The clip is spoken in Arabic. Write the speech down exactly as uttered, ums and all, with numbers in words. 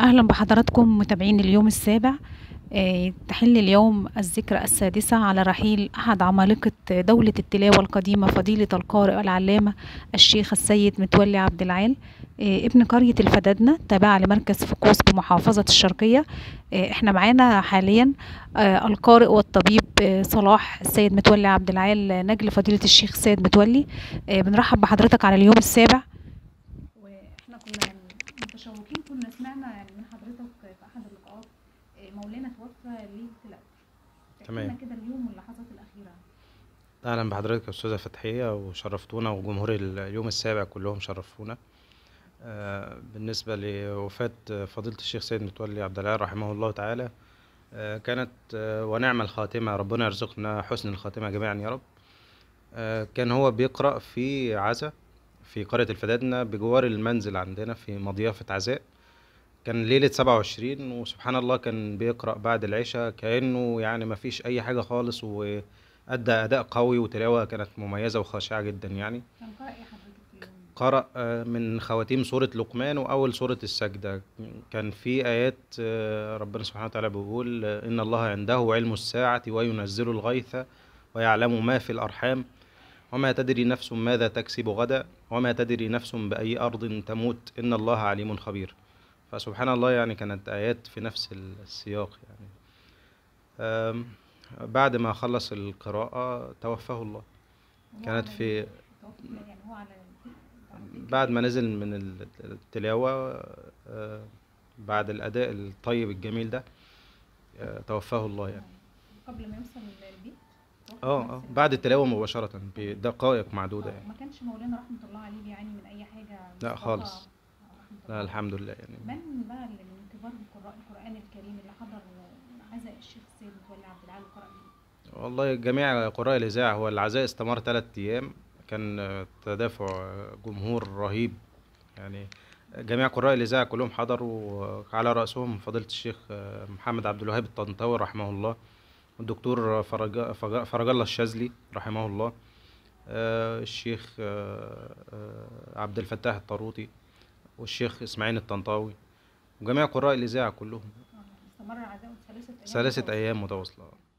أهلا بحضراتكم متابعين اليوم السابع. آه، تحل اليوم الذكرى السادسة على رحيل أحد عمالقة دولة التلاوة القديمة، فضيلة القارئ العلامة الشيخ السيد متولي عبد العال، آه، ابن قرية الفدادنة تابعة لمركز فقوس بمحافظة الشرقية. آه، احنا معانا حاليا آه، القارئ والطبيب آه، صلاح السيد متولي عبد العال، نجل فضيلة الشيخ السيد متولي. آه، بنرحب بحضرتك على اليوم السابع. واحنا كنا يعني متشوقين، كنا سمعنا يعني من حضرتك في احد اللقاءات مولانا توفى ليله القدر. احكي لنا تمام. كده اليوم واللحظات الاخيره. اهلا بحضرتك يا استاذه فتحيه، وشرفتونا، وجمهور اليوم السابع كلهم شرفونا. آه، بالنسبه لوفاه فضيله الشيخ سيد متولي عبد العال رحمه الله تعالى، آه، كانت آه، ونعم الخاتمه، ربنا يرزقنا حسن الخاتمه جميعا يا رب. آه، كان هو بيقرا في عزا في قريه الفدادنه بجوار المنزل عندنا في مضيافه عزاء. كان ليله سبعة وعشرين، وسبحان الله كان بيقرا بعد العشاء كانه يعني ما فيش اي حاجه خالص، وادى اداء قوي وتلاوه كانت مميزه وخاشعه جدا يعني. كان قرأ ايه حضرتك في اليوم؟ قرأ آه، من خواتيم سورة لقمان وأول سورة السجدة. كان في آيات آه، ربنا سبحانه وتعالى بيقول آه، إن الله عنده علم الساعة وينزل الغيث ويعلم ما في الأرحام وما تدري نفس ماذا تكسب غدا وما تدري نفس بأي أرض تموت إن الله عليم خبير. فسبحان الله يعني كانت آيات في نفس السياق يعني. آم، بعد ما خلص القراءة توفاه الله. هو كانت على في التوفيق يعني هو على بعد ما نزل من التلاوة، آه، بعد الأداء الطيب الجميل ده، آه، توفاه الله يعني. قبل ما يوصل البيت توفى في اه نفس اه ال- بعد التلاوة مباشرة بدقائق معدودة اه يعني. ما كانش مولانا رحمة الله عليه بيعاني من أي حاجة لا مسبقة؟ خالص. رحمة الله لا عليه. الحمد لله يعني. من بقى اللي من كبار قراء القرآن الكريم اللي حضر عزاء الشيخ السيد متولي عبد العال وقرأ بيه؟ والله جميع قراء الإذاعة، هو العزاء استمر ثلاث أيام. كان آه، تدافع آه، جمهور رهيب يعني. جميع قراء الإذاعة كلهم حضروا، آه، على رأسهم فضيلة الشيخ آه، محمد عبد الوهاب الطنطاوي رحمه الله، والدكتور فرج فرج فرج الله الشاذلي رحمه الله، آه، الشيخ آه، آه، عبد الفتاح الطروطي، والشيخ إسماعيل الطنطاوي، وجميع قراء الإذاعة كلهم. آه، استمر عزاؤه ثلاثة أيام ثلاثة متواصلة. أيام متواصلة.